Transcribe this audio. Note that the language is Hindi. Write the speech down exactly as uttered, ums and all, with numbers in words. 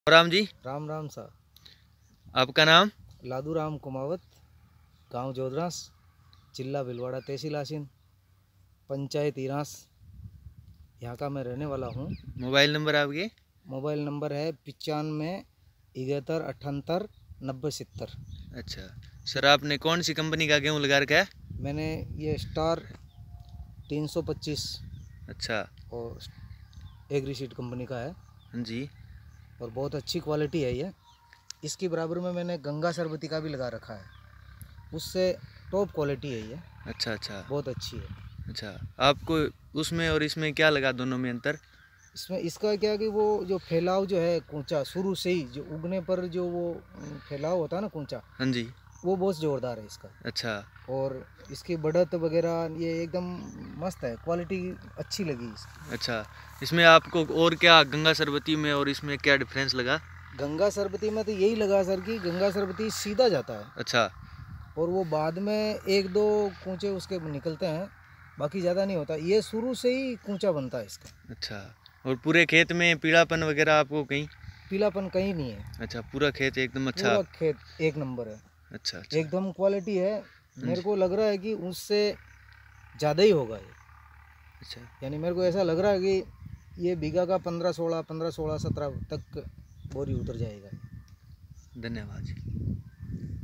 राम जी। राम राम सा। आपका नाम? लादू राम कुमावत, गांव जोधरास, जिला भीलवाड़ा, तहसील आसीन, पंचायत इरास, यहाँ का मैं रहने वाला हूँ। मोबाइल नंबर आपके? मोबाइल नंबर है पचानवे इकहत्तर अठहत्तर नब्बे सत्तर। अच्छा सर, आपने कौन सी कंपनी का गेहूँ लगा रखा है? मैंने ये स्टार तीन सौ पच्चीस अच्छा और एग्रीसीड कंपनी का है हाँ जी। और बहुत अच्छी क्वालिटी है ये। इसकी बराबर में मैंने गंगा सरबती का भी लगा रखा है, उससे टॉप क्वालिटी है ये। अच्छा अच्छा बहुत अच्छी है। अच्छा, आपको उसमें और इसमें क्या लगा, दोनों में अंतर? इसमें इसका क्या कि वो जो फैलाव जो है कूचा, शुरू से ही जो उगने पर जो वो फैलाव होता है ना कूचा, हाँ जी। वो बहुत ज़ोरदार है इसका। अच्छा और इसकी बढ़त वगैरह ये एकदम मस्त है, क्वालिटी अच्छी लगी इसकी। अच्छा, इसमें आपको और क्या गंगा सरबती में और इसमें क्या डिफरेंस लगा? गंगा सरबती में तो यही लगा सर कि गंगा सरबती सीधा जाता है अच्छा और वो बाद में एक दो कूचे उसके निकलते हैं, बाकी ज़्यादा नहीं होता। ये शुरू से ही कूचा बनता है इसका। अच्छा, और पूरे खेत में पीलापन वगैरह आपको कहीं? पीलापन कहीं नहीं है, अच्छा, पूरा खेत एकदम अच्छा। पूरा खेत एक नंबर है, अच्छा अच्छा एकदम क्वालिटी है। हाँ मेरे जी। को लग रहा है कि उससे ज़्यादा ही होगा ये। अच्छा, यानी मेरे को ऐसा लग रहा है कि ये बीघा का पंद्रह सोलह पंद्रह सोलह सत्रह तक बोरी उतर जाएगा। धन्यवाद जी।